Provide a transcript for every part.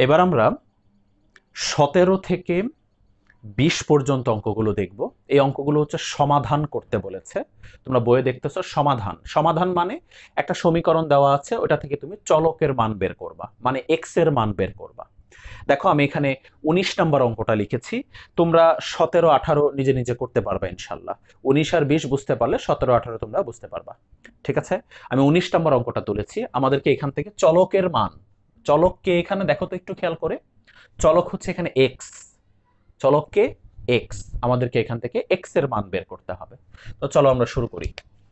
এবার আমরা 17 থেকে 20 পর্যন্ত অঙ্কগুলো দেখব। এই অঙ্কগুলো হচ্ছে সমাধান করতে বলেছে। তোমরা বইয়ে দেখতেছো সমাধান। সমাধান মানে একটা সমীকরণ দেওয়া আছে, ওটা থেকে তুমি চলকের মান বের করবা, মানে এক্স এর মান বের করবা। দেখো আমি এখানে 19 নম্বর অঙ্কটা লিখেছি। তোমরা 17, 18 নিজে নিজে করতে পারবা ইনশাল্লাহ। 19 আর 20 বুঝতে পারলে 17, 18 তোমরা বুঝতে পারবা। ঠিক আছে, আমি 19 নম্বর অঙ্কটা তুলেছি। আমাদেরকে এখান থেকে চলকের মান, চলককে এখানে দেখো তো একটু খেয়াল করে, চলক হচ্ছে এখানে এক্স, চলককে এক্স, আমাদেরকে এখান থেকে এক্স এর মান বের করতে হবে। তো চলো আমরা শুরু করি।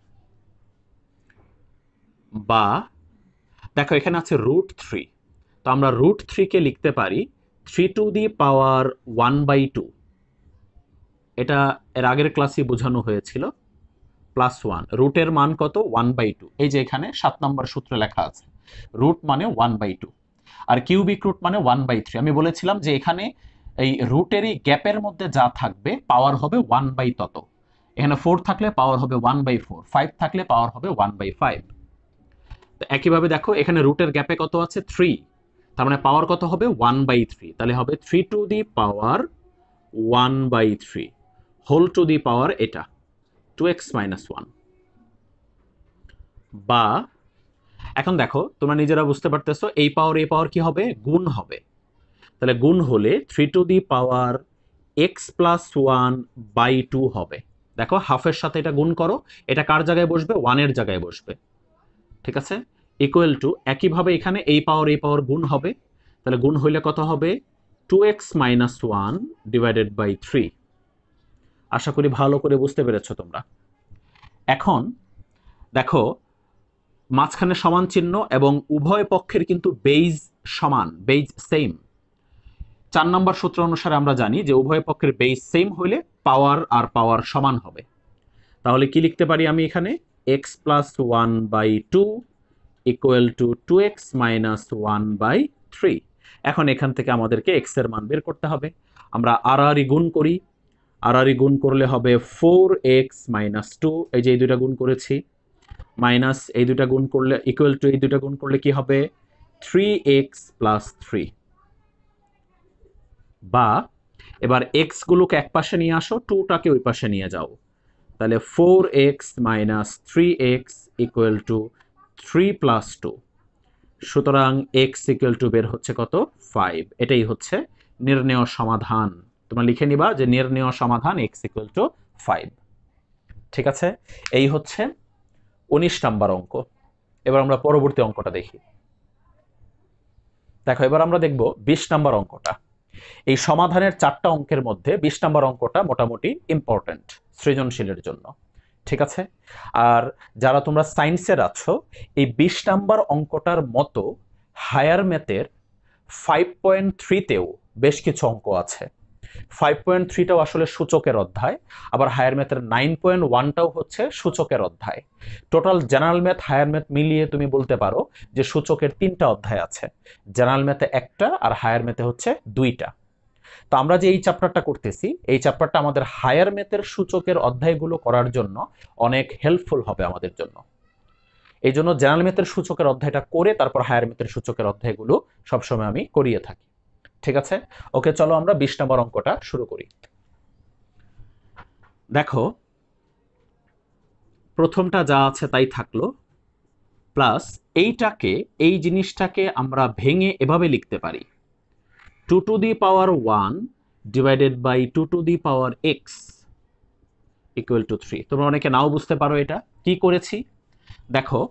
বা দেখো এখানে আছে √3, তো আমরা √3 কে লিখতে পারি 3 টু দি পাওয়ার 1/2। এটা এর আগের ক্লাসে বোঝানো হয়েছিল, +1। রুটের মান কত? 1/2। এই যে এখানে 7 নম্বর সূত্রে লেখা আছে রুট মানে 1/2, আর কিউবিক রুট মানে 1/3। আমি বলেছিলাম যে এখানে এই রুটেরই গ্যাপের মধ্যে যা থাকবে পাওয়ার হবে 1/, তত। এখানে 4 থাকলে পাওয়ার হবে 1/4, 5 থাকলে পাওয়ার হবে 1/5। তো একইভাবে দেখো এখানে রুটের গ্যাপে কত আছে? 3, তার মানে পাওয়ার কত হবে? 1/3। তাহলে হবে 3 to the power 1/3 whole to the power এটা 2x - 1। বা এখন দেখো তোমরা নিজেরা বুঝতে পারতেছো এই পাওয়ার কি হবে? গুণ হবে। তাহলে গুণ হলে 3 টু দি পাওয়ার x + 1/2 হবে। দেখো হাফের সাথে এটা গুণ করো, এটা কার জায়গায় বসবে? 1 এর জায়গায় বসবে। ঠিক আছে, ইকুয়াল টু একইভাবে এখানে এই পাওয়ার গুণ হবে। তাহলে গুণ হইলে কত হবে? 2x - 1 / 3। আশা করি ভালো করে বুঝতে পেরেছো তোমরা। এখন দেখো মাঝখানে সমান চিহ্ন এবং উভয় পক্ষের কিন্তু বেইজ সমান, বেইজ সেম। 4 নম্বর সূত্র অনুসারে আমরা জানি যে উভয় পক্ষের বেইজ সেম হইলে পাওয়ার আর পাওয়ার সমান হবে। তাহলে কি লিখতে পারি আমি এখানে? x + 1/2 equal to 2x - 1/3। এখন এখান থেকে আমাদেরকে x এর মান বের করতে হবে। আমরা আড়াআড়ি গুণ করি, আড়াআড়ি গুণ করলে হবে 4x - 2, এই যে এই দুইটা গুণ করেছি, মাইনাস এই দুইটা গুণ করলে ইকুয়াল টু এই দুইটা গুণ করলে কি হবে? 3x + 3। বা এবার x গুলোকে এক পাশে নিয়ে আসো, 2টাকে ওই পাশে নিয়ে যাও। তাহলে 4x - 3x ইকুয়াল টু 3 + 2। সুতরাং x ইকুয়াল টু বের হচ্ছে কত? 5। এটাই হচ্ছে নির্ণেয় সমাধান। তোমরা লিখে নিবা যে নির্ণেয় সমাধান x ইকুয়াল টু 5। ঠিক আছে, এই হচ্ছে 19 নম্বর অঙ্ক। এবার আমরা পরবর্তী অঙ্কটা দেখি। দেখো এবার আমরা দেখব 20 নম্বর অঙ্কটা। এই সমাধানের 4টা অঙ্কের মধ্যে 20 নম্বর অঙ্কটা মোটামুটি ইম্পর্টেন্ট সৃজনশীলের জন্য। ঠিক আছে, আর যারা তোমরা সায়েন্সের আছো, এই 20 নম্বর অঙ্কটার মতো হায়ার ম্যাথের 5.3তেও বেশ কিছু অঙ্ক আছে। 5.3টাও আসলে সূচকের অধ্যায়, আবার হায়ার ম্যাথের 9.1টাও হচ্ছে সূচকের অধ্যায়। Total general math higher math মিলিয়ে তুমি বলতে পারো যে সূচকের 3টা অধ্যায় আছে, জেনারেল ম্যাথে 1টা আর হায়ার ম্যাথে হচ্ছে 2টা। তো আমরা যে এই চ্যাপ্টারটা করতেছি, এই চ্যাপ্টারটা আমাদের হায়ার ম্যাথের সূচকের অধ্যায়গুলো করার জন্য অনেক হেল্পফুল হবে আমাদের জন্য। এই জন্য জেনারেল ম্যাথের সূচকের অধ্যায়টা করে তারপর হায়ার ম্যাথের সূচকের অধ্যায়গুলো সবসময় আমি করিয়ে থাকি। ঠিক আছে, ওকে, চলো আমরা 20 নম্বর অঙ্কটা শুরু করি। দেখো প্রথমটা যা আছে তাই থাকলো, প্লাস এইটাকে, এই জিনিসটাকে আমরা ভেঙে এভাবে লিখতে পারি 2 to the power 1 / 2 to the power x equal to 3। তোমরা অনেকে নাও বুঝতে পারো এটা কি করেছি। দেখো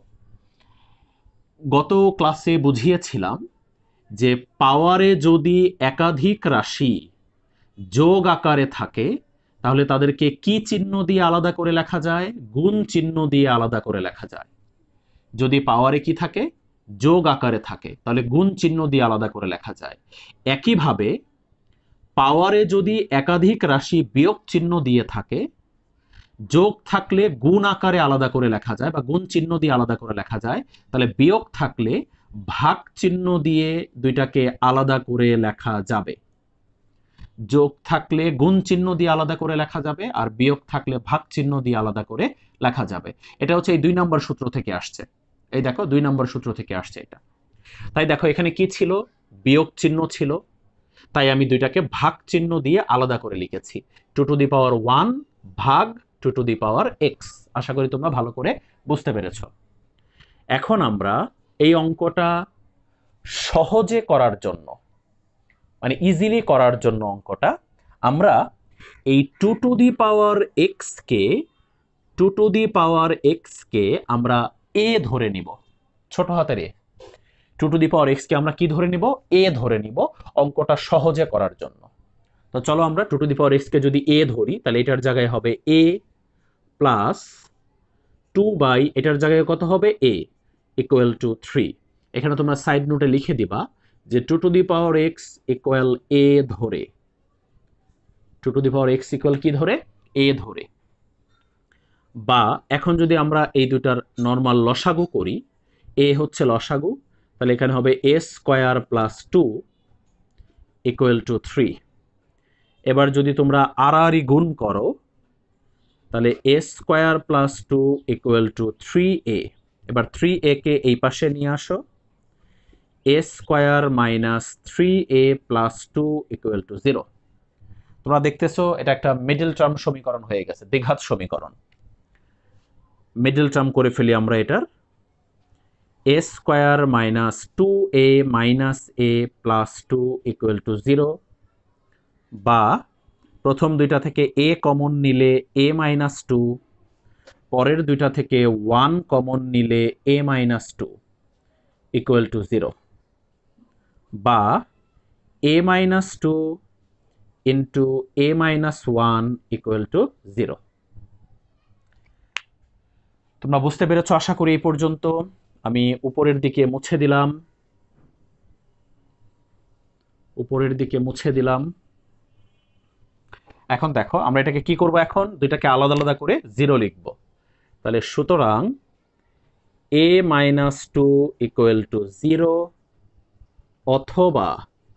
গত ক্লাসে বুঝিয়েছিলাম যে পাওয়ারে যদি একাধিক রাশি যোগ আকারে থাকে তাহলে তাদেরকে কি চিহ্ন দিয়ে আলাদা করে লেখা যায়? গুণ চিহ্ন দিয়ে আলাদা করে লেখা যায়। যদি পাওয়ারে কি থাকে? যোগ আকারে থাকে, তাহলে গুণ চিহ্ন দিয়ে আলাদা করে লেখা যায়। একইভাবে পাওয়ারে যদি একাধিক রাশি বিয়োগ চিহ্ন দিয়ে থাকে, যোগ থাকলে গুণ আকারে আলাদা করে লেখা যায় বা গুণ চিহ্ন দিয়ে আলাদা করে লেখা যায়, তাহলে বিয়োগ থাকলে ভাগ চিহ্ন দিয়ে দুইটাকে আলাদা করে লেখা যাবে। যোগ থাকলে গুণ চিহ্ন দিয়ে আলাদা করে লেখা যাবে, আর বিয়োগ থাকলে ভাগ চিহ্ন দিয়ে আলাদা করে লেখা যাবে। এটা হচ্ছে এই 2 নম্বর সূত্র থেকে আসছে। এই দেখো 2 নম্বর সূত্র থেকে আসছে এটা। তাই দেখো এখানে কি ছিল? বিয়োগ চিহ্ন ছিল, তাই আমি দুইটাকে ভাগ চিহ্ন দিয়ে আলাদা করে লিখেছি। 2^1 ভাগ 2^x। আশা করি তোমরা ভালো করে বুঝতে পেরেছ। এখন আমরা এই অঙ্কটা সহজে করার জন্য, মানে ইজিলি করার জন্য অঙ্কটা আমরা এই 2^x কে 2^x কে আমরা a ধরে নিব, ছোট হাতের a। 2^x কে আমরা কি ধরে নিব? a ধরে নিব অঙ্কটা সহজে করার জন্য। তো চলো আমরা 2^x কে যদি a ধরি, তাহলে এটার জায়গায় হবে a প্লাস 2 এটার জায়গায় কত হবে? a equal to 3। এখানে তোমরা সাইড নোটে লিখে দিবা যে 2^x ইকুয়াল a ধরে, 2^x ইকুয়াল কি ধরে? a ধরে। বা এখন যদি আমরা এই দুটার নর্মাল লসাগু করি, a হচ্ছে লসাগু, তাহলে এখানে হবে a square plus 2 equal to 3। এবার যদি তোমরা আড়াআড়ি গুণ করো, তাহলে a square plus 2 equal to 3a। এবার 3a কে এই পাশে নিয়ে আসো, a square minus 3a plus 2 equal to 0। তোমরা দেখতেছো এটা একটা মিডল টার্ম সমীকরণ হয়ে গেছে, দ্বিঘাত সমীকরণ। মিডল টার্ম করে ফেলি আমরা এটার, a square minus 2a minus a plus 2 equal to 0। বা প্রথম দুইটা থেকে a কমন নিলে a মাইনাস 2, পরের দুইটা থেকে 1 কমন নিলে a মাইনাস 2 ইকুয়াল টু 0। বা a minus 2 into a minus 1 equal to 0। তোমরা বুঝতে পেরেছ আশা করি এই পর্যন্ত। আমি উপরের দিকে মুছে দিলাম, উপরের দিকে মুছে দিলাম। এখন দেখো আমরা এটাকে কি করব, এখন দুইটাকে আলাদা আলাদা করে 0 লিখব। তাহলে সুতরাং a মাইনাস 2 ইকুয়াল টু 0 অথবা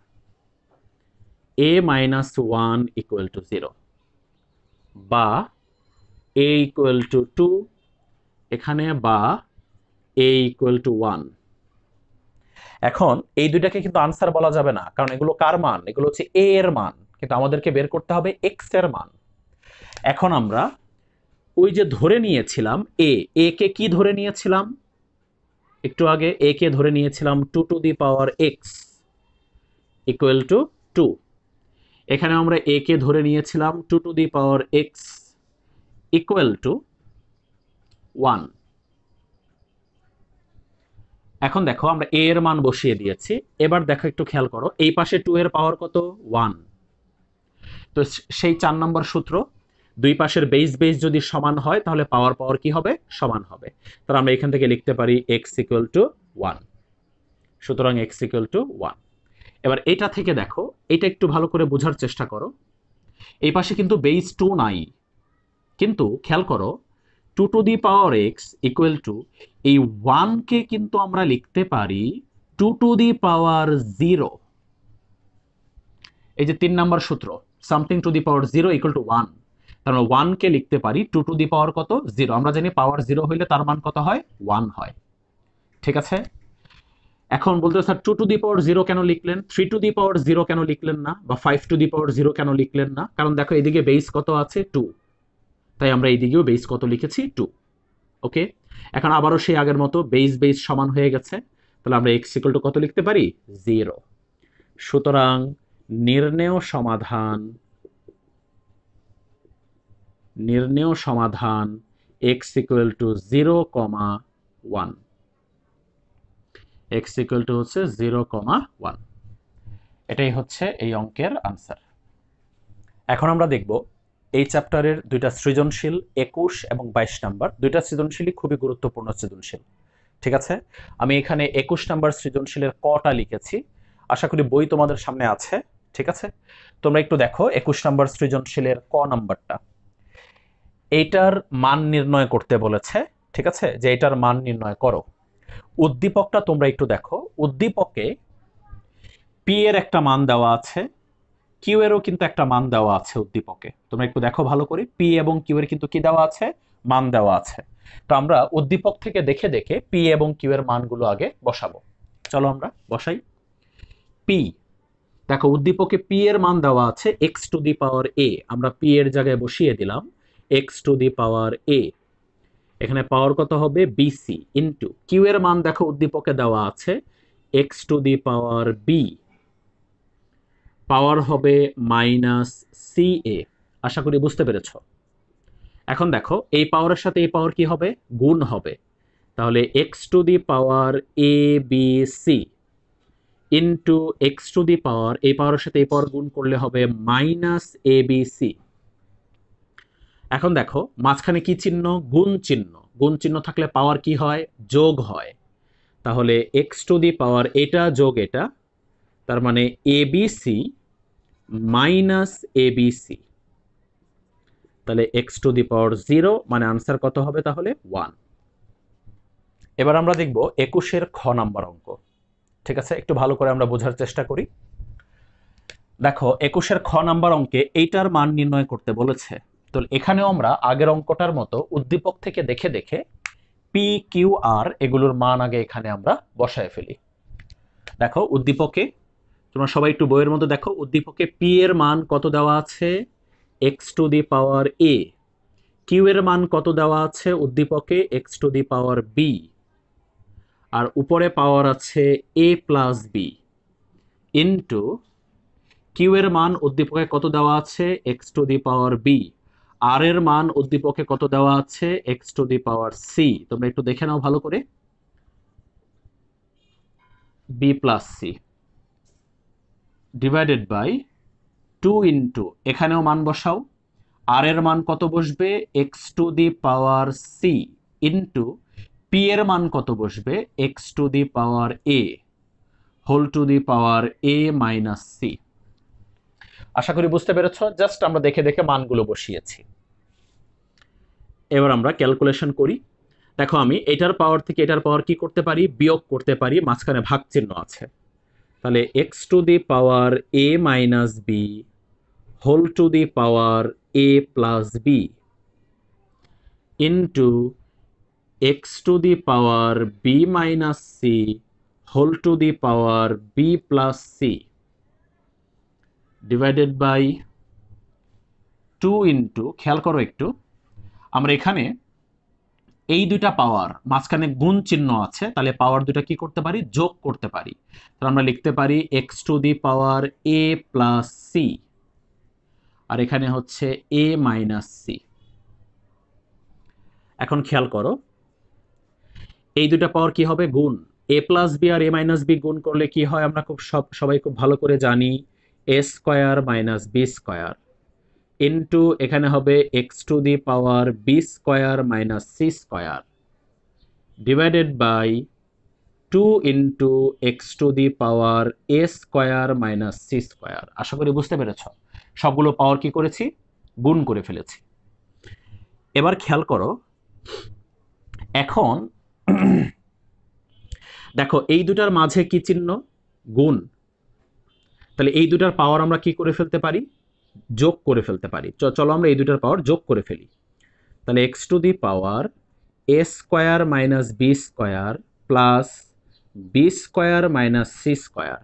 a মাইনাস 1 ইকুয়াল টু 0, বা a ইকুয়াল টু 2 এখানে, বা a ইকুয়াল টু 1। এখন এই দুইটাকে কিন্তু আনসার বলা যাবে না, কারণ এগুলো কার মান? এগুলো হচ্ছে a এর মান, কিন্তু আমাদেরকে বের করতে হবে x এর মান। এখন আমরা ওই যে ধরে নিয়েছিলাম a কে কি ধরে নিয়েছিলাম? একটু আগে a কে ধরে নিয়েছিলাম 2^x ইকুয়াল টু 2। এখানে আমরা a কে ধরে নিয়েছিলাম 2^x ইকুয়াল টু 1। এখন দেখো আমরা a এর মান বসিয়ে দিয়েছি। এবার দেখো একটু খেয়াল করো, এই পাশে 2 এর পাওয়ার কত? 1। তো সেই 4 নম্বর সূত্র, দুই পাশের বেস বেস যদি সমান হয় তাহলে পাওয়ার পাওয়ার কি হবে? সমান হবে। তাহলে আমরা এখান থেকে লিখতে পারি x ইকুয়াল টু 1। সুতরাং x ইকুয়াল টু 1। এবার এটা থেকে দেখো, এটা একটু ভালো করে বোঝার চেষ্টা করো। এই পাশে কিন্তু বেস 2 নাই, কিন্তু খেয়াল করো 2^x ইকুয়াল টু এই 1 কে কিন্তু আমরা লিখতে পারি 2^0। এই যে 3 নাম্বার সূত্র, something to the power 0 equal to 1। তার মানে 1 কে লিখতে পারি 2 কত? 0। আমরা জানি পাওয়ার 0 হইলে তার মান কত হয়? 1 হয়। ঠিক আছে? এখন বলতে স্যার 2^0 কেন লিখলেন? 3^0 কেন লিখলেন না? বা 5^0 কেন লিখলেন না? কারণ দেখো এদিকে বেস কত আছে? 2। তাই আমরা এইদিকেও বেস কত লিখেছি? 2। ওকে, এখন আবারও সেই আগের মতো বেস বেস সমান হয়ে গেছে। তাহলে আমরা x ইকুয়াল টু কত লিখতে পারি? 0। সুতরাং নির্ণেয় সমাধান x equal to 0,1। x equal to হচ্ছে 0,1। এটাই হচ্ছে এই অঙ্কের আনসার। এখন আমরা দেখব এই চ্যাপ্টারের দুইটা সৃজনশীল 21 এবং 22 নাম্বার। দুইটা সৃজনশীলই খুবই গুরুত্বপূর্ণ সৃজনশীল। ঠিক আছে, আমি এখানে 21 নাম্বার সৃজনশীলের কটা লিখেছি, আশা করি বই তোমাদের সামনে আছে। ঠিক আছে, তোমরা একটু দেখো 21 নাম্বার সৃজনশীলের ক নাম্বারটা। এইটার মান নির্ণয় করতে বলেছে। ঠিক আছে, যে এটার মান নির্ণয় করো। উদ্দীপকটা তোমরা একটু দেখো, উদ্দীপকে পি এর একটা মান দেওয়া আছে, কিউ এরও কিন্তু একটা মান দেওয়া আছে উদ্দীপকে। তোমরা একটু দেখো ভালো করে, পি এবং কিউ এর কিন্তু কি দেওয়া আছে? মান দেওয়া আছে। তো আমরা উদ্দীপক থেকে দেখে দেখে পি এবং কিউ এর মানগুলো আগে বসাবো। চলো আমরা বসাই। পি, দেখো উদ্দীপকে পি এর মান দেওয়া আছে এক্স টু দি পাওয়ার এ, আমরা পি এর জায়গায় বসিয়ে দিলাম এক্স টু দি পাওয়ার এ। এখানে পাওয়ার কত হবে বিসি, ইন্টু কিউ এর মান দেখো উদ্দীপকে দেওয়া আছে x to the power b, power হবে মাইনাস সি এ। আশা করি বুঝতে পেরেছ। এখন দেখো এই পাওয়ারের সাথে এই পাওয়ার কি হবে, গুণ হবে। তাহলে x to the power a b c into x to the power, এই পাওয়ারের সাথে এই পাওয়ার গুণ করলে হবে মাইনাস এ বি সি। এখন দেখো মাঝখানে কি চিহ্ন, গুণ চিহ্ন। গুণ চিহ্ন থাকলে পাওয়ার কি হয়, যোগ হয়। তাহলে এক্স টু দি পাওয়ার এটা যোগ এটা, তার মানে a b c minus a b c. তাহলে এক্স টু দি পাওয়ার 0, মানে আনসার কত হবে তাহলে 1। এবার আমরা দেখব 21-এর খ নাম্বার অঙ্ক। ঠিক আছে, একটু ভালো করে আমরা বোঝার চেষ্টা করি। দেখো 21-এর খ নাম্বার অঙ্কে এইটার মান নির্ণয় করতে বলেছে। তো এখানেও আমরা আগের অঙ্কটার মতো উদ্দীপক থেকে দেখে দেখে পি কিউ আর এগুলোর মান আগে এখানে আমরা বসায় ফেলি। দেখো উদ্দীপকে, তোমরা সবাই একটু বইয়ের মধ্যে দেখো, উদ্দীপকে পি এর মান কত দেওয়া আছে, x to the power a. Q এর মান কত দেওয়া আছে উদ্দীপকে, x to the power b. আর উপরে পাওয়ার আছে a plus b, into q এর মান উদ্দীপকে কত দেওয়া আছে, x to the power b. আর এর মান উদ্দীপকে কত দেওয়া আছে, x to the power c. তোমরা একটু দেখে নাও ভালো করে, b plus c divided by 2 into, এখানেও মান বসাও, আর এর মান কত বসবে, x to the power c, into p এর মান কত বসবে, x to the power a whole to the power a minus c. আশা করি বুঝতে পেরেছ। জাস্ট আমরা দেখে দেখে মানগুলো বসিয়েছি। এবার আমরা ক্যালকুলেশন করি। দেখো আমি এটার পাওয়ার থেকে এটার পাওয়ার কি করতে পারি, বিয়োগ করতে পারি, মাঝখানে ভাগ চিহ্ন আছে। তাহলে x to the power a minus b whole to the power a plus b into x to the power b minus c whole to the power b plus c divided by 2 into, খেয়াল করো একটু, আমরা এখানে এই দুইটা পাওয়ার মাঝখানে গুণ চিহ্ন আছে, তাহলে পাওয়ার দুটা কি করতে পারি, যোগ করতে পারি। তাহলে আমরা লিখতে পারি x to the power a plus c, আর এখানে হচ্ছে এ মাইনাস সি। এখন খেয়াল করো এই দুটা পাওয়ার কি হবে, গুণ। এ প্লাস বি আর এ মাইনাস বি গুণ করলে কি হয়, আমরা সবাই খুব ভালো করে জানি, a square minus b square into এখানে হবে x to the power b square minus c square divided by 2 into x to the power a square minus c square. আশা করি বুঝতে পেরেছ। সবগুলো পাওয়ার কি করেছি, গুণ করে ফেলেছি। এবার খেয়াল করো, এখন দেখো এই দুটার মাঝে কি চিহ্ন, গুণ। তাহলে এই দুটার পাওয়ার আমরা কি করে ফেলতে পারি, যোগ করে ফেলতে পারি। চলো আমরা এই দুটার পাওয়ার যোগ করে ফেলি। তাহলে x to the power a square minus b square plus b square minus c square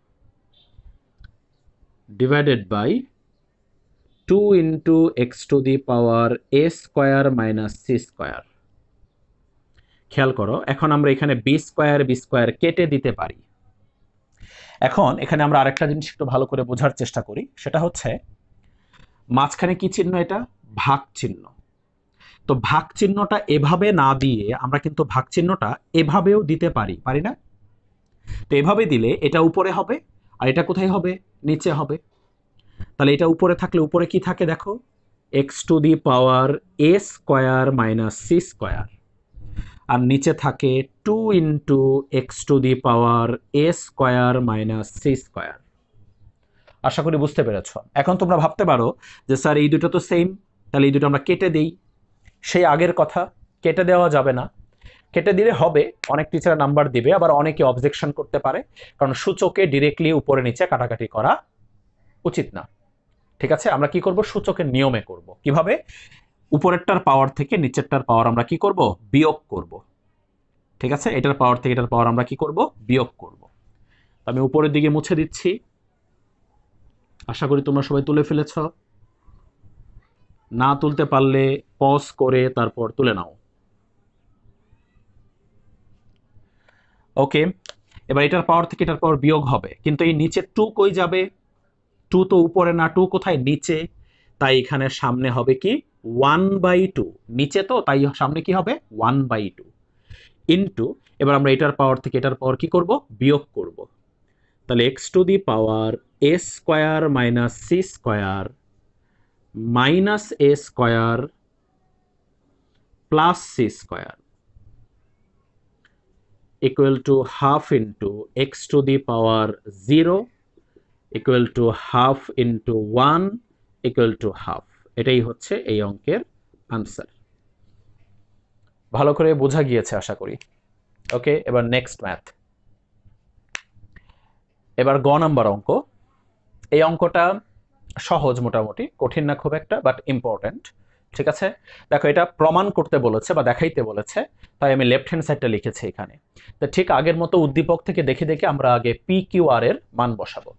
divided by 2 into x to the power a square minus c square. খেয়াল করো এখন আমরা এখানে বি স্কোয়ার কেটে দিতে পারি। এখন এখানে আমরা আরেকটা জিনিস একটু ভালো করে বোঝার চেষ্টা করি, সেটা হচ্ছে মাঝখানে কি চিহ্ন, এটা ভাগ চিহ্ন। তো ভাগ চিহ্নটা এভাবে না দিয়ে আমরা কিন্তু ভাগ চিহ্নটা এভাবেও দিতে পারি, পারি না? তো এভাবে দিলে এটা উপরে হবে আর এটা কোথায় হবে, নিচে হবে। তাহলে এটা উপরে থাকলে উপরে কি থাকে দেখো, x to the power a square minus c square, আর নিচে থাকে 2 into x to the power a square minus c square. আশা করি বুঝতে পেরেছ। এখন তোমরা ভাবতে পারো যে স্যার এই দুটো তো সেম, তাহলে এই দুটো আমরা কেটে দিই। সেই আগের কথা, কেটে দেওয়া যাবে না। কেটে দিলে হবে, অনেক টিচার নাম্বার দিবে, আবার অনেকে অবজেকশন করতে পারে, কারণ সূচকে ডিরেক্টলি উপরে নিচে কাটাকাটি করা উচিত না। ঠিক আছে, আমরা কি করব, সূচকের নিয়মে করব। কিভাবে, উপরেরটার পাওয়ার থেকে নিচেরটার পাওয়ার আমরা কি করব, বিয়োগ করব। ঠিক আছে, এটার পাওয়ার থেকে এটার পাওয়ার আমরা কি করব, বিয়োগ করব। আমি উপরের দিকে মুছে দিচ্ছি। আশা করি তোমরা সবাই তুলে ফেলেছ। না তুলতে পারলে পজ করে তারপর তুলে নাও। ওকে, এবার এটার পাওয়ার থেকে এটার পাওয়ার বিয়োগ হবে, কিন্তু এই নিচে 2 কই যাবে? 2 তো উপরে না, 2 কোথায়? নিচে। তাই এখানে সামনে হবে কি 1/2, নিচে তো, তাই সামনে কি হবে 1/2 ইন্টু, এবার আমরা এটার পাওয়ার থেকে এটার পাওয়ার কি করব? বিয়োগ করব। তাহলে x to the power a square minus c square minus a square plus c square equal to half into x to the power 0 equal to half into 1 equal to half. এটাই হচ্ছে এই অঙ্কের আনসার। ভালো করে বোঝা গিয়েছে আশা করি। ওকে, এবার নেক্সট ম্যাথ। এবার গ নাম্বার অঙ্ক। এই অঙ্কটা সহজ মোটামুটি, কঠিন না খুব একটা, বাট ইম্পর্টেন্ট। ঠিক আছে, দেখো এটা প্রমাণ করতে বলেছে বা দেখাইতে বলেছে, তাই আমি লেফট হ্যান্ড সাইডটা লিখেছি এখানে। তো ঠিক আগের মতো উদ্দীপক থেকে দেখে দেখে আমরা আগে পি কিউ আর এর মান বসাবো।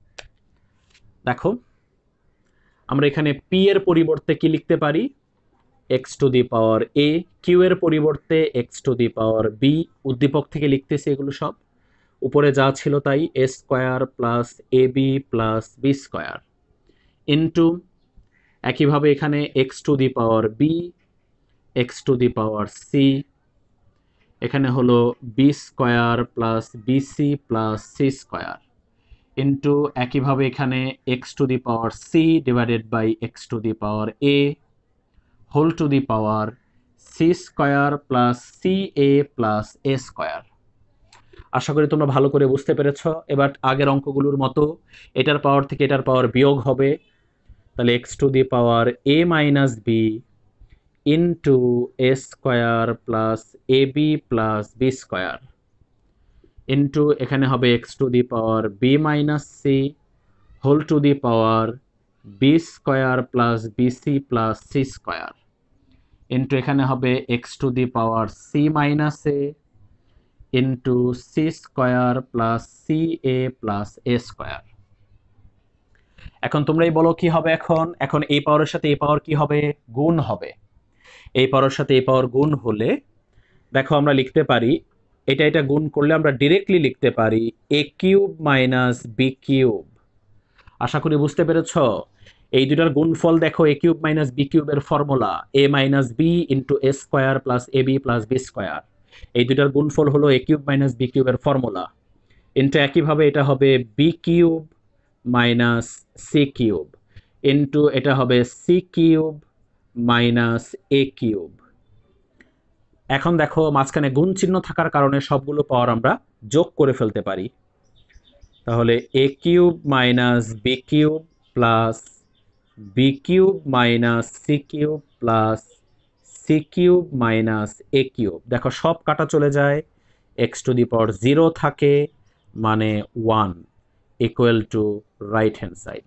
দেখো আমরা এখানে পি এর পরিবর্তে কি লিখতে পারি? X to the power a, q এর পরিবর্তে x to the power b. উদ্দীপক থেকে লিখতেছি এগুলো সব, উপরে যা ছিল তাই, a square plus a b plus b square into, একইভাবে এখানে x to the power b, x to the power c, এখানে হলো b square plus b c plus c square into, একইভাবে এখানে x to the power c divided by x to the power a whole to the power c square plus c a plus a square. আশা করি তোমরা ভালো করে বুঝতে পেরেছ। এবার আগের অঙ্কগুলোর মতো এটার পাওয়ার থেকে এটার পাওয়ার বিয়োগ হবে। তাহলে x to the power a minus b into a square plus a b plus b square into, এখানে হবে x to the power b minus c whole to the power b square plus b c plus c square into, এখানে হবে x to the power c minus a into c square plus c a plus a square. এখন তোমরাই বলো কি হবে এখন? এখন এই পাওয়ারের সাথে এই পাওয়ার কি হবে? গুণ হবে। এই পাওয়ারের সাথে এই পাওয়ার গুণ হলে দেখো আমরা লিখতে পারি, এটা গুণ করলে আমরা ডিরেক্টলি লিখতে পারি a cube minus b cube. আশা করি বুঝতে পেরেছ। এই দুটার গুণফল দেখো, এ কিউব মাইনাস বি কিউবের formula a minus b into a square plus a b plus b square. এই দুটার গুণফল হলো এ কিউব মাইনাস বি কিউবের ফর্মুলা ইন্টু, একইভাবে এটা হবে b cube minus c cube into, এটা হবে c cube minus a cube. এখন দেখো মাঝখানে গুণ চিহ্ন থাকার কারণে সবগুলো পাওয়ার আমরা যোগ করে ফেলতে পারি। তাহলে a cube minus b cube plus b cube minus c cube plus c cube minus a cube. দেখো সব কাটা চলে যায়, এক্স টু দি পাওয়ার 0 থাকে, মানে 1 equal to right hand side.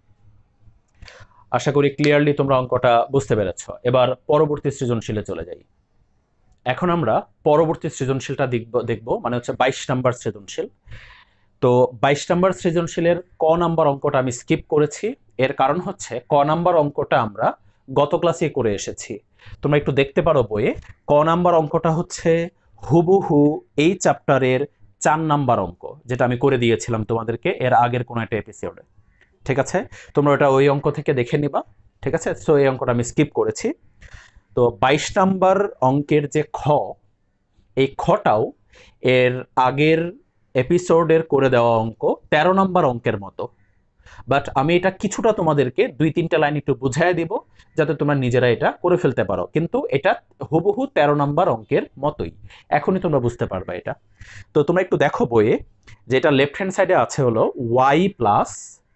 আশা করি ক্লিয়ারলি তোমরা অঙ্কটা বুঝতে পেরেছ। এবার পরবর্তী সৃজনশীলে চলে যাই। এখন আমরা পরবর্তী সৃজনশীলটা দেখব, মানে হচ্ছে 22 নাম্বার সৃজনশীল। তো 22 নাম্বার সৃজনশীলের ক নাম্বার অঙ্কটা আমি স্কিপ করেছি। এর কারণ হচ্ছে ক নাম্বার অঙ্কটা আমরা গত ক্লাসে করে এসেছি। তোমরা একটু দেখতে পারো বইয়ে, ক নাম্বার অঙ্কটা হচ্ছে হুবহু এই চ্যাপ্টারের 4 নাম্বার অঙ্ক, যেটা আমি করে দিয়েছিলাম তোমাদেরকে এর আগের কোনো একটা এপিসোডে। ঠিক আছে, তোমরা ওটা ওই অঙ্ক থেকে দেখে নিবা। ঠিক আছে, সো এই অঙ্কটা আমি স্কিপ করেছি। তো 22 নাম্বার অঙ্কের যে খ, এই খটাও এর আগের এপিসোডের করে দেওয়া অঙ্ক 13 নাম্বার অঙ্কের মতো, বাট আমি এটা কিছুটা তোমাদেরকে 2-3টা লাইন একটু বুঝাই দিব যাতে তোমরা নিজেরা এটা করে ফেলতে পারো, কিন্তু এটা হুবহু 13 নাম্বার অঙ্কের মতোই। এখনই তোমরা বুঝতে পারবে এটা। তো তোমরা একটু দেখো বইয়ে, যেটা লেফট হ্যান্ড সাইডে আছে হলো y প্লাস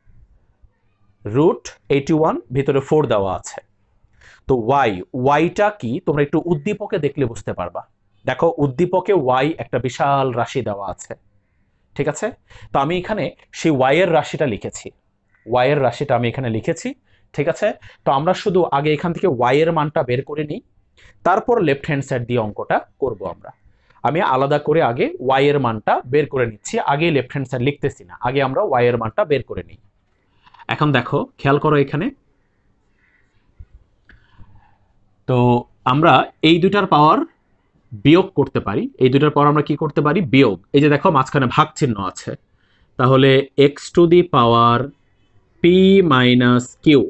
√81, ভিতরে 4 দেওয়া আছে। তো ওয়াইটা কি তোমরা একটু উদ্দীপকে দেখলে বুঝতে পারবা। দেখো উদ্দীপকে y একটা বিশাল রাশি দেওয়া আছে। ঠিক আছে, তো আমি এখানে সেই y এর রাশিটা লিখেছি, y এর রাশিটা আমি এখানে লিখেছি। ঠিক আছে, তো আমরা শুধু আগে এখান থেকে y এর মানটা বের করে নিই, তারপর লেফট হ্যান্ড সাইড দিয়ে অঙ্কটা করব আমরা। আমি আলাদা করে আগে y এর মানটা বের করে নিচ্ছি, আগে লেফট হ্যান্ড সাইড লিখতেছি না, আগে আমরা y এর মানটা বের করে নিই। এখন দেখো খেয়াল করো এখানে, তো আমরা এই দুইটার পাওয়ার বিয়োগ করতে পারি, এই দুইটার পাওয়ার আমরা কি করতে পারি, বিয়োগ। এই যে দেখো মাঝখানে ভাগ চিহ্ন আছে, তাহলে x to the power p minus q.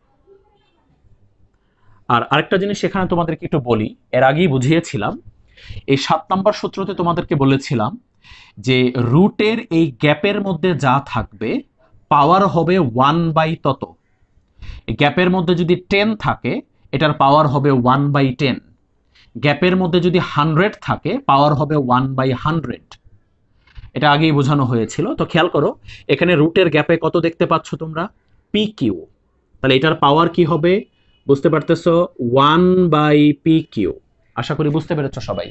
আর আরেকটা জিনিস এখানে তোমাদেরকে একটু বলি, এর আগেই বুঝিয়েছিলাম, এই 7 নম্বর সূত্রতে তোমাদেরকে বলেছিলাম যে রুটের এই গ্যাপের মধ্যে যা থাকবে পাওয়ার হবে 1 বাই তত। এই গ্যাপের মধ্যে যদি 10 থাকে এটার পাওয়ার হবে 1/10। গ্যাপের মধ্যে যদি 100 থাকে পাওয়ার হবে 1/100। এটা আগেই বোঝানো হয়েছিল। তো খেয়াল করো এখানে রুটের গ্যাপে কত দেখতে পাচ্ছ তোমরা, পি কিউ। তাহলে এটার পাওয়ার কি হবে বুঝতে পারতেছো, 1/pq। আশা করি বুঝতে পেরেছ সবাই।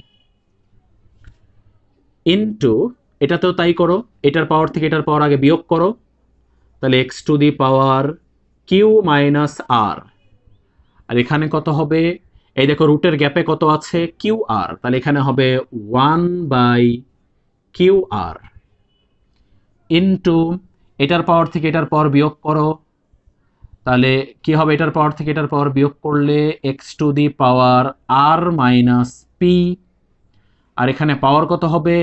ইনটু এটাতেও তাই করো, এটার পাওয়ার থেকে এটার পাওয়ার আগে বিয়োগ করো, তাহলে x to the power q minus r. আর এখানে কত হবে, এই দেখো রুটের গ্যাপে কত আছে, কিউ আর, তাহলে এখানে হবে 1/QR। ইনটু এটার পাওয়ার থেকে এটার পাওয়ার বিয়োগ করো, তাহলে কি হবে, এটার পাওয়ার থেকে এটার পাওয়ার বিয়োগ করলে x to the power r minus p. আর এখানে পাওয়ার কত হবে,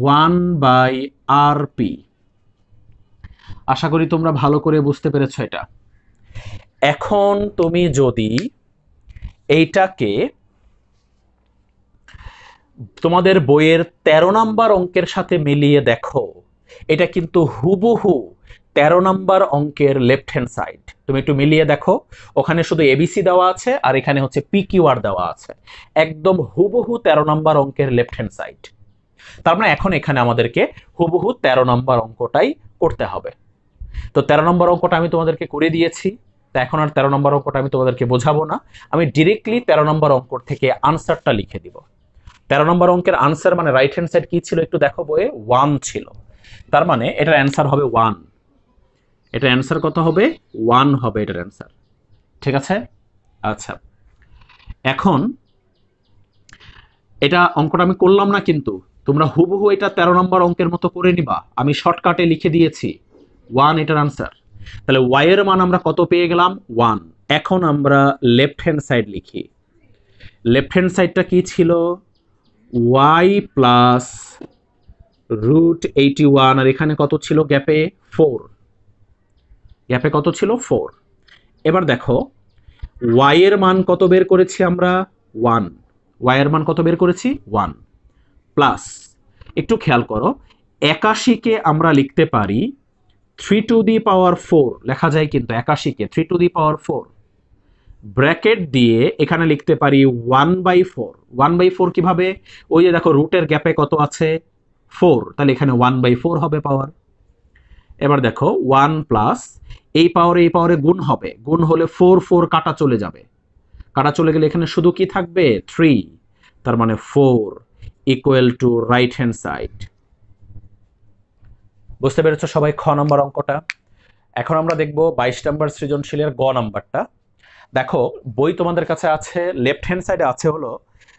1/RP। আশা করি তোমরা ভালো করে বুঝতে পেরেছো এটা। এখন তুমি যদি এইটাকে তোমাদের বইয়ের 13 নম্বর অঙ্কের সাথে মিলিয়ে দেখো, এটা কিন্তু হুবহু 13 নম্বর অঙ্কের লেফট হ্যান্ড সাইড। তুমি একটু মিলিয়ে দেখো, ওখানে শুধু এবিসি দেওয়া আছে আর এখানে হচ্ছে পিকিউআর দেওয়া আছে, একদম হুবহু 13 নম্বর অঙ্কের লেফট হ্যান্ড সাইড। তার মানে এখন এখানে আমাদেরকে হুবহু 13 নম্বর অঙ্কটাই করতে হবে। তো 13 নম্বর অঙ্কটা আমি তোমাদেরকে করে দিয়েছি, তো এখন আর 13 নম্বর অঙ্কটা আমি তোমাদেরকে বোঝাবো না, আমি ডিরেক্টলি 13 নম্বর অঙ্ক থেকে আনসারটা লিখে দিব। 13 নম্বর অঙ্কের আনসার মানে রাইট হ্যান্ড সাইড কি ছিল একটু দেখো, বইয়ে 1 ছিল, তার মানে এটার অ্যান্সার হবে 1। এটার অ্যান্সার কত হবে, 1 হবে এটার অ্যান্সার। ঠিক আছে, আচ্ছা এখন এটা অঙ্কটা আমি করলাম না, কিন্তু তোমরা হুবহু এটা 13 নম্বর অঙ্কের মতো করে নিবা, আমি শর্টকাটে লিখে দিয়েছি 1 এটার আনসার। তাহলে y এর মান আমরা কত পেয়ে গেলাম, 1। এখন আমরা লেফট হ্যান্ড সাইড লিখি। লেফট হ্যান্ড সাইডটা কি ছিল, y প্লাস √81, আর এখানে কত ছিল গ্যাপে, 4। গ্যাপে কত ছিল, 4। এবার দেখো y এর মান কত বের করেছি আমরা, 1। y এর মান কত বের করেছি, 1 প্লাস, একটু খেয়াল করো 81কে আমরা লিখতে পারি 3 টু দি পাওয়ার 4 লেখা যায়, কিন্তু 81কে 3 টু দি পাওয়ার 4 ব্র্যাকেট দিয়ে এখানে লিখতে পারি 1/4। 1/4 কিভাবে, ওই যে দেখো রুটের গ্যাপে কত আছে, 4, তাহলে এখানে 1/4 হবে পাওয়ার। এবার দেখো 1 প্লাস এই পাওয়ারে গুণ হবে, গুণ হলে 4 4 কাটা চলে যাবে, কাটা চলে গেলে এখানে শুধু কি থাকবে, 3, তার মানে 4 equal to right hand side. বুঝতে পেরেছো সবাই খ নম্বর অঙ্কটা। এখন আমরা দেখব 22 নম্বর সৃজনশীলের গ নাম্বারটা। দেখো বই তোমাদের কাছে আছে, লেফট হ্যান্ড সাইডে আছে হলো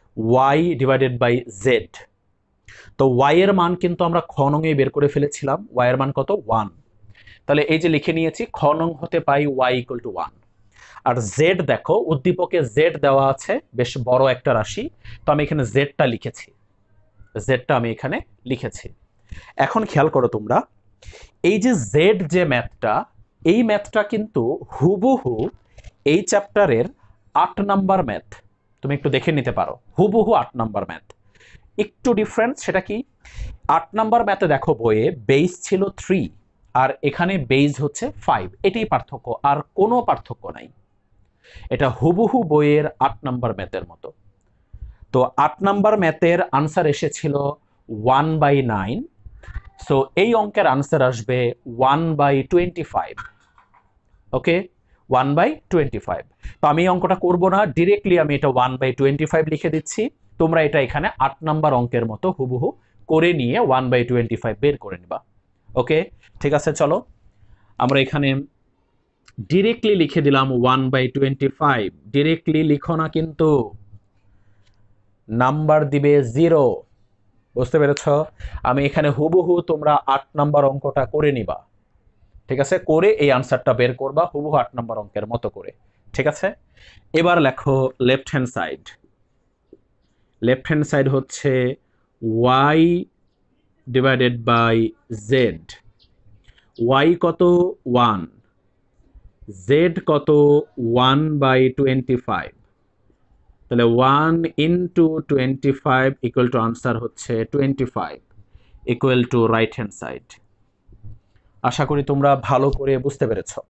y/z। তো y এর মান কিন্তু আমরা খ নংয়ে বের করে ফেলেছিলাম, y এর মান কত, 1। তাহলে এই যে লিখে নিয়েছি খ নং হতে পাই y = 1। আর z দেখো উদ্দীপকে z দেওয়া আছে, বেশ বড় একটা রাশি, তো আমি এখানে zটা লিখেছি, zটা আমি এখানে লিখেছি। এখন খেয়াল করো তোমরা, এই যে z যে ম্যাথটা, এই ম্যাথটা কিন্তু হুবহু এই চ্যাপ্টারের 8 নাম্বার ম্যাথ। তুমি একটু দেখে নিতে পারো, হুবহু 8 নাম্বার ম্যাথ। একটু ডিফারেন্স, সেটা কি, 8 নাম্বার ম্যাথে দেখো বইয়ে বেস ছিল 3 আর এখানে বেস হচ্ছে 5, এটাই পার্থক্য, আর কোনো পার্থক্য নাই। এটা হুবহু বইয়ের 8 নাম্বার ম্যাথের মতো। তো 8 নাম্বার ম্যাথের আনসার এসেছিল 1/9। সো এই অঙ্কের আনসার আসবে 1/25। ওকে, 1/25। তো আমি এই অঙ্কটা করব না, ডিরেক্টলি আমি এটা 1/25 লিখে দিচ্ছি। তোমরা এটা এখানে 8 নাম্বার অঙ্কের মতো হুবহু করে নিয়ে 1/25 বের করে নিবা। ওকে, ঠিক আছে, চলো আমরা এখানে ডিরেক্টলি লিখে দিলাম 1/25। ডিরেক্টলি লিখো না কিন্তু, নাম্বার দিবে 0। বুঝতে পেরেছ? আমি এখানে হুবহু তোমরা 8 নাম্বার অঙ্কটা করে নিবা, ঠিক আছে? করে এই আনসারটা বের করবা হুবহু 8 নাম্বার অঙ্কের মতো করে, ঠিক আছে? এবার লেখো left hand side. Left hand side হচ্ছে y divided by z। y কত? 1। z কত? 1/25। তাহলে 1 ইন্টু 25 ইকুয়াল টু আনসার হচ্ছে 25 equal to right hand side. আশা করি তোমরা ভালো করে বুঝতে পেরেছো।